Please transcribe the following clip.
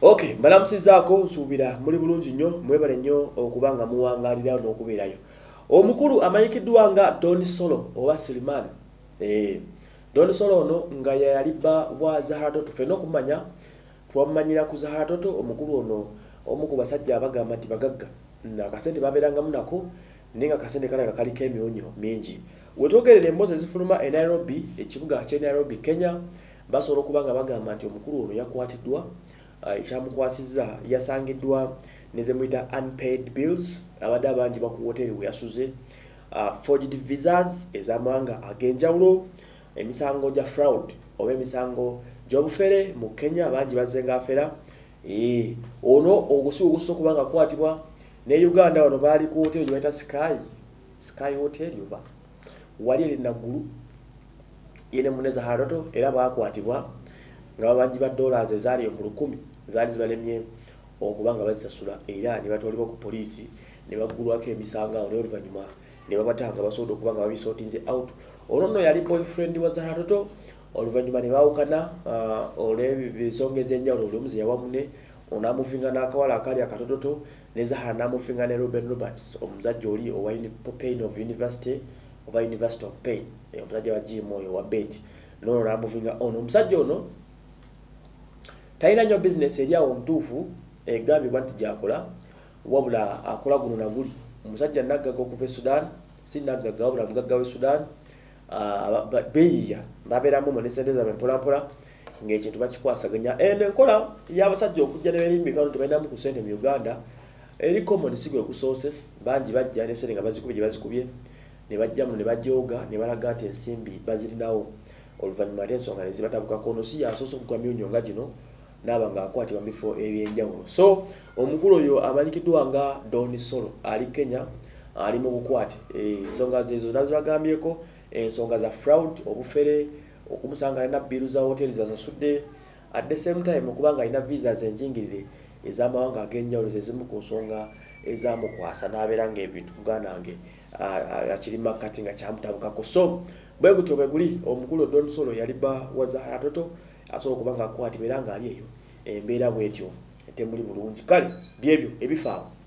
Okay, mbalamusizaako nsuubira muli bulungi nnyo mwebale nnyo okubanga muwangalira n'okubeerayo. Omukulu amanyikiddwa nga Don Solo oba Siliman. Don Solo ono nga yaliba wa Zahara Toto fenno kumanya twamanyira ku Zahara Toto omukulu ono omu ku basajja abagamba nti bagagga na kasente babeerangamu nako ninga kasente kale kaliko emyonyo mingi. Wetwogerera emboozi ezifuluma e Nairobi, ekibuga kye Nairobi, Kenya, basobola okubanga bagamba nti omukulu ono yakwatiddwa ekyamukwasizza yasangiddwa nezemuyita unpaid bills abadde abangi baku hoteli we yasuze, forged visas ez'amawanga ag'enjawulo, emisango gya fraud oba emisango gy'obufere mu Kenya abangi bazenga afera. Ono ogusi ogusobola okubanga akwatibwa ne Uganda wano baali ku hoteli gye bayita Sky Hotel oba wali eri naggulu yene muneza Zahara Toto era baakwatibwa nga babanji ba dollars ezaali mu 1000 zaali zibalemye okubanga bazisasula era ne batwalibwa ku poliisi ne baggulwako emisanga awo n'oluvannyuma ne babatanga basobola okubanga babisotinze out. Ono nno yali boyfriend wa Zahara Toto, oluvannyuma ne baawukana olw'ebisonga ez'enjawulo oli omuze yawa munne onaamufinga n'akawala akali akatototo ne Zahara n'amufinga ne Robin Roberts omusajja oli owa Pain of University oba University of Pain omusajja wa gym oyo wa bet nono n'amufinga ono omusajja ono talina nnyo business eri awo ntuufu egambibwa nti gyakola wabula akola guno na guli. Omusajja naggaga okuva e Sudan, si naggaga wabula mugagga w'e Sudan, beeyiya babeeramu mu n'esente zaabwe mpolampola ng'ekintu bakikwasaganya. Eno enkola y'abasajja okujja ne berimbika tebalinamu ku ssente mu Uganda eri common si gwe kusoose, bangi bajja n'essente nga bazikubye gye bazikubye ne bajjamu ne bajooga ne balaga nti ensimbi bazirinawo, oluvannyuma ate ensonga ne zibatabukako. Ono si yasoose okugwa myonyo nga gino n'aba ng'akwatibwa mu bifo ebyenjawulo. So omukulu oyo amanyikiddwa nga Don Solo ali Kenya, ali mu bukwate. Ensonga zezo nazibagambyeko, ensonga za fraud, obufere, okumusanga alina biru za hoteli zasasudde, at the same time okubanga alina visas enjingirire ez'amawanga ag'enjawulo zezimu ku nsonga ezamukwasa n'abeera ng'ebintu muganange akiri makati nga kyamutabukako. So bwe gutyo bwe guli omukulu Don Solo yaliba wa Zahara Toto asobola okubanga akwatibwa era ng'ali eyo embeera bw'etyo temuli bulungi. Kale byebyo ebifaawo.